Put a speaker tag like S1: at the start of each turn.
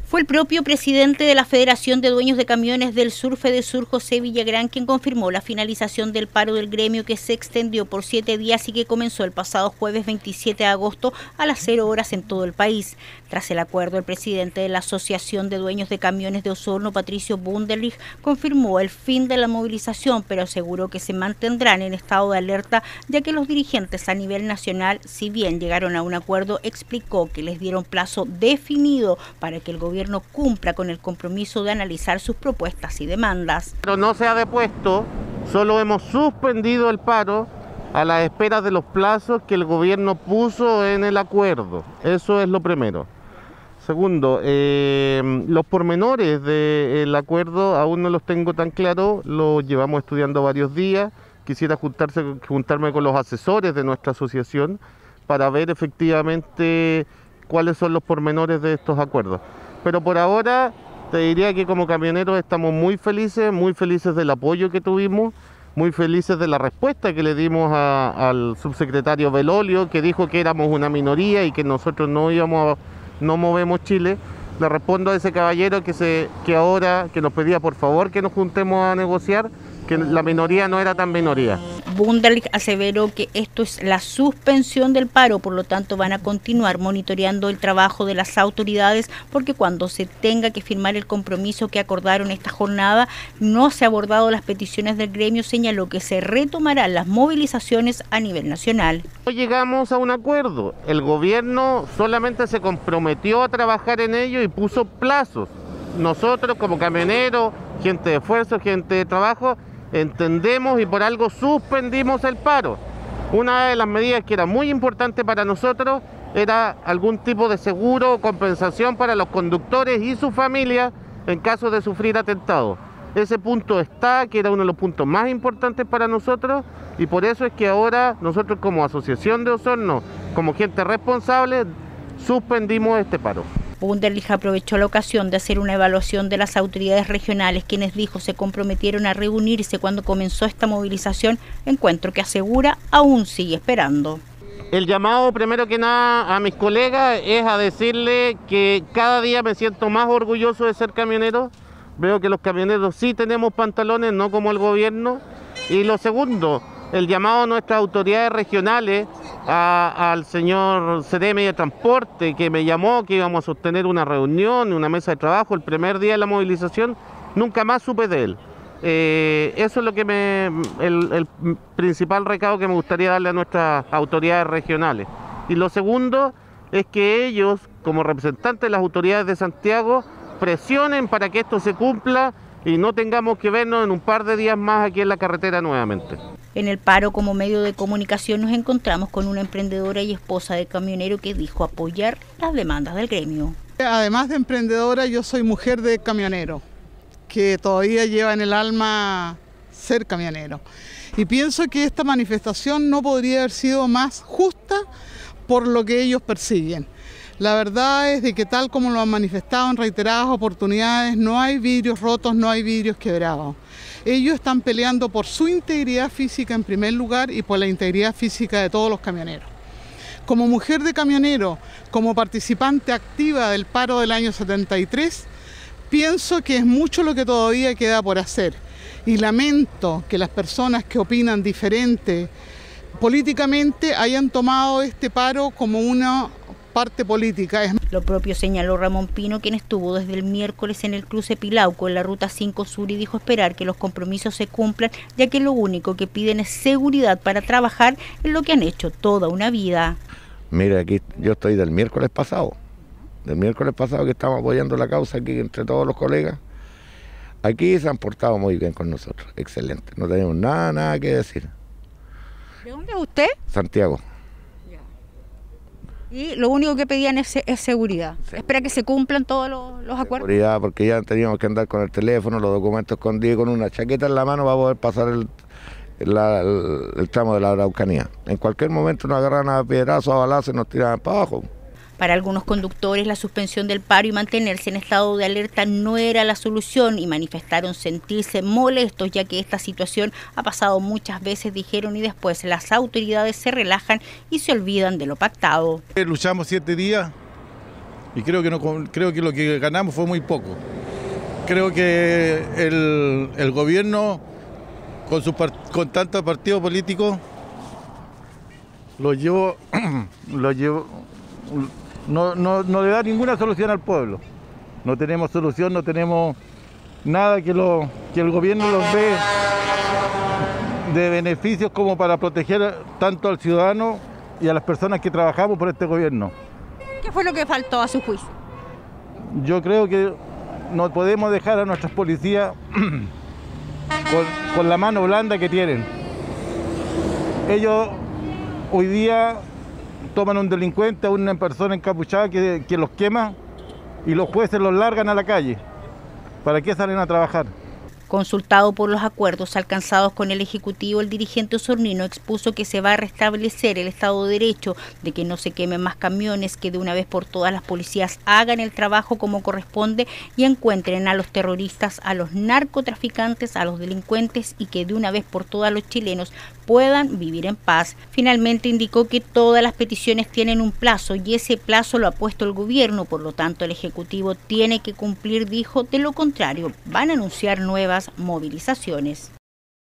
S1: Fue el propio presidente de la Federación de Dueños de Camiones del Sur, Fedesur, José Villagrán, quien confirmó la finalización del paro del gremio, que se extendió por 7 días y que comenzó el pasado jueves 27 de agosto a las 0 horas en todo el país. Tras el acuerdo, el presidente de la Asociación de Dueños de Camiones de Osorno, Patricio Wunderlich, confirmó el fin de la movilización, pero aseguró que se mantendrán en estado de alerta, ya que los dirigentes a nivel nacional, si bien llegaron a un acuerdo, explicó que les dieron plazo definido para que el gobierno cumpla con el compromiso de analizar sus propuestas y demandas.
S2: Pero no se ha depuesto, solo hemos suspendido el paro a la espera de los plazos que el gobierno puso en el acuerdo. Eso es lo primero. Segundo, los pormenores del acuerdo aún no los tengo tan claros, los llevamos estudiando varios días. Quisiera juntarme con los asesores de nuestra asociación para ver efectivamente cuáles son los pormenores de estos acuerdos. Pero por ahora te diría que como camioneros estamos muy felices del apoyo que tuvimos, muy felices de la respuesta que le dimos al subsecretario Belolio, que dijo que éramos una minoría y que nosotros no movemos Chile. Le respondo a ese caballero que ahora nos pedía por favor que nos juntemos a negociar, que la minoría no era tan minoría.
S1: Wunderlich aseveró que esto es la suspensión del paro, por lo tanto van a continuar monitoreando el trabajo de las autoridades, porque cuando se tenga que firmar el compromiso que acordaron esta jornada, no se han abordado las peticiones del gremio. Señaló que se retomarán las movilizaciones a nivel nacional.
S2: No llegamos a un acuerdo, el gobierno solamente se comprometió a trabajar en ello y puso plazos. Nosotros como camioneros, gente de esfuerzo, gente de trabajo, entendemos y por algo suspendimos el paro. Una de las medidas que era muy importante para nosotros era algún tipo de seguro o compensación para los conductores y sus familias en caso de sufrir atentados. Ese punto está, que era uno de los puntos más importantes para nosotros, y por eso es que ahora nosotros como Asociación de Osorno, como gente responsable, suspendimos este paro.
S1: Wunderlich aprovechó la ocasión de hacer una evaluación de las autoridades regionales, quienes dijo se comprometieron a reunirse cuando comenzó esta movilización, encuentro que asegura aún sigue esperando.
S2: El llamado primero que nada a mis colegas es a decirle que cada día me siento más orgulloso de ser camionero. Veo que los camioneros sí tenemos pantalones, no como el gobierno. Y lo segundo, el llamado a nuestras autoridades regionales, al señor CDM de Transporte, que me llamó, que íbamos a sostener una reunión, una mesa de trabajo el primer día de la movilización, nunca más supe de él. Eso es lo que el principal recado que me gustaría darle a nuestras autoridades regionales. Y lo segundo es que ellos, como representantes de las autoridades de Santiago, presionen para que esto se cumpla y no tengamos que vernos en un par de días más aquí en la carretera nuevamente.
S1: En el paro, como medio de comunicación, nos encontramos con una emprendedora y esposa de camionero que dijo apoyar las demandas del gremio.
S3: Además de emprendedora, yo soy mujer de camionero, que todavía lleva en el alma ser camionero. Y pienso que esta manifestación no podría haber sido más justa por lo que ellos persiguen. La verdad es de que tal como lo han manifestado en reiteradas oportunidades, no hay vidrios rotos, no hay vidrios quebrados. Ellos están peleando por su integridad física en primer lugar y por la integridad física de todos los camioneros. Como mujer de camionero, como participante activa del paro del año 73, pienso que es mucho lo que todavía queda por hacer. Y lamento que las personas que opinan diferente políticamente hayan tomado este paro como una parte política.
S1: Lo propio señaló Ramón Pino, quien estuvo desde el miércoles en el cruce Pilauco en la ruta 5 Sur y dijo esperar que los compromisos se cumplan, ya que lo único que piden es seguridad para trabajar en lo que han hecho toda una vida.
S4: Mire, aquí yo estoy del miércoles pasado que estamos apoyando la causa aquí entre todos los colegas. Aquí se han portado muy bien con nosotros, excelente, no tenemos nada que decir.
S1: ¿De dónde es usted?
S4: Santiago.
S1: Y lo único que pedían es seguridad. Sí. Espera que se cumplan todos los acuerdos.
S4: Seguridad, porque ya teníamos que andar con el teléfono, los documentos escondidos, con una chaqueta en la mano para poder pasar el tramo de la Araucanía. En cualquier momento nos agarran a piedrazos, a balazos y nos tiraban para abajo.
S1: Para algunos conductores, la suspensión del paro y mantenerse en estado de alerta no era la solución y manifestaron sentirse molestos, ya que esta situación ha pasado muchas veces, dijeron, y después las autoridades se relajan y se olvidan de lo pactado.
S5: Luchamos 7 días Y creo que lo que ganamos fue muy poco. Creo que el gobierno, con tantos partidos políticos, no le da ninguna solución al pueblo. No tenemos solución, no tenemos nada que el gobierno los dé de beneficios como para proteger tanto al ciudadano y a las personas que trabajamos por este gobierno.
S1: ¿Qué fue lo que faltó a su juicio?
S5: Yo creo que no podemos dejar a nuestras policías con la mano blanda que tienen. Ellos hoy día toman a un delincuente, a una persona encapuchada que los quema y los jueces los largan a la calle. ¿Para qué salen a trabajar?
S1: Consultado por los acuerdos alcanzados con el Ejecutivo, el dirigente osornino expuso que se va a restablecer el Estado de Derecho, de que no se quemen más camiones, que de una vez por todas las policías hagan el trabajo como corresponde y encuentren a los terroristas, a los narcotraficantes, a los delincuentes y que de una vez por todas los chilenos puedan vivir en paz. Finalmente indicó que todas las peticiones tienen un plazo y ese plazo lo ha puesto el gobierno, por lo tanto el Ejecutivo tiene que cumplir, dijo, de lo contrario van a anunciar nuevas movilizaciones.